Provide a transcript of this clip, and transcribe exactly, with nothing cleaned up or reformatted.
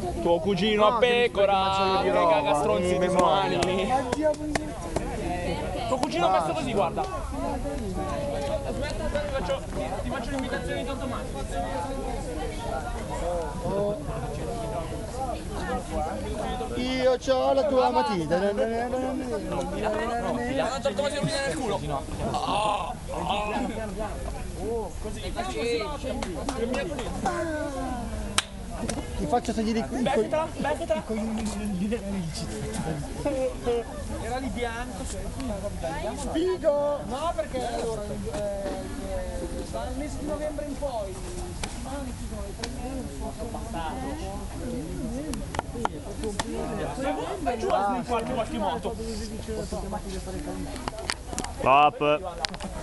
Tuo cugino a pecora, che caga stronzi di mani. Tuo cugino messo così, guarda. Aspetta, ti faccio, ti faccio l'imitazione di Tonto Mani. Io c'ho la tua matita. No, Tonto Mani non mi nel culo. Così, così. Ti faccio togliere i Beccatela, beccatela. Era lì bianco. figo. No, perché allora dal mese di novembre in poi settimane chiudono le tre mesi, Vai giù a sniffare qualche moto. Stop.